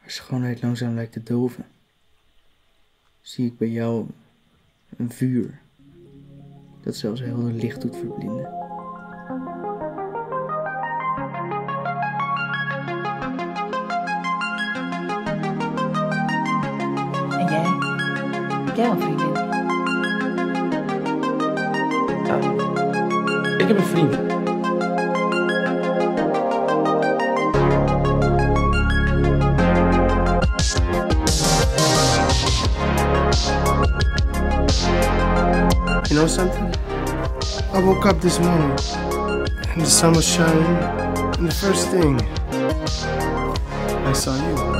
Waar schoonheid langzaam lijkt te doven, zie ik bij jou een vuur dat zelfs helder licht doet verblinden. En jij? Heb jij een vriendin? Ja, ik heb een vriend. You know something? I woke up this morning and the sun was shining, and the first thing I saw you.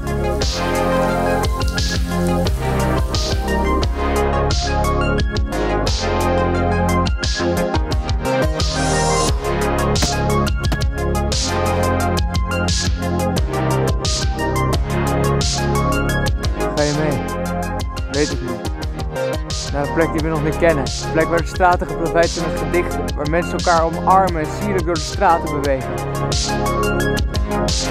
Ga je mee? Weet ik niet. Naar een plek die we nog niet kennen. Een plek waar de straten geplaveid zijn met gedichten. Waar mensen elkaar omarmen en sierlijk door de straten bewegen.